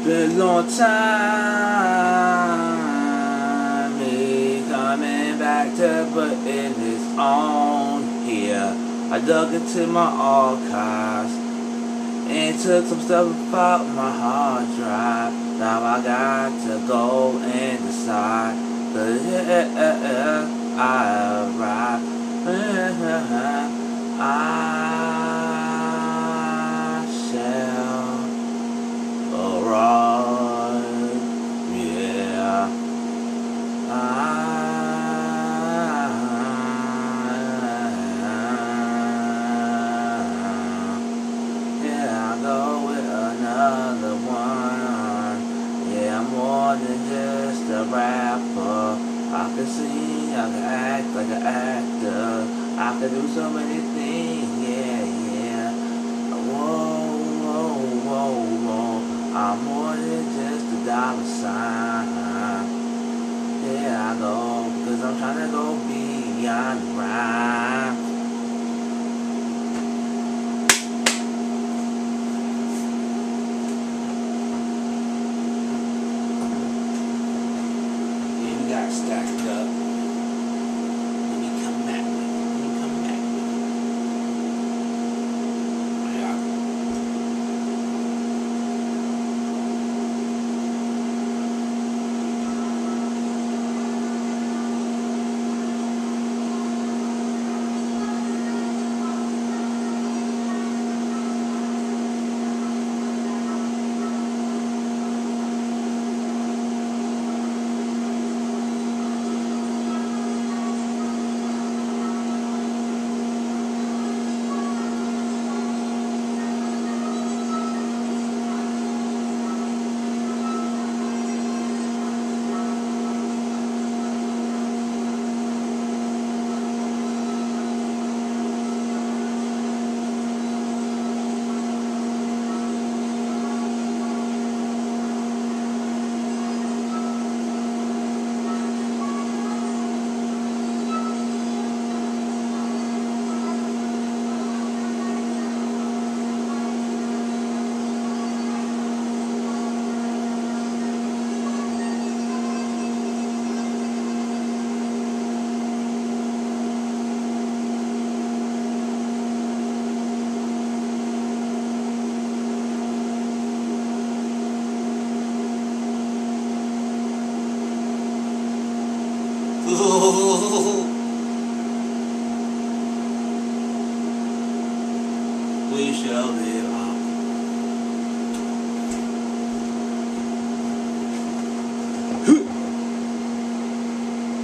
been a long time, me coming back to putting this on here. I dug into my archives and took some stuff out my hard drive. Now I got to go and decide. I arrived. I shall arrive. Yeah. Yeah, I go with another one. Yeah, I'm more than just a rapper. I can sing, I can act like an actor. I can do so many things, yeah, yeah. Whoa, whoa, whoa, whoa. I'm more than just a dollar sign. Yeah, I go, because I'm trying to go beyond the rhyme. Got stacked up. Let me come back. Yeah. We shall live.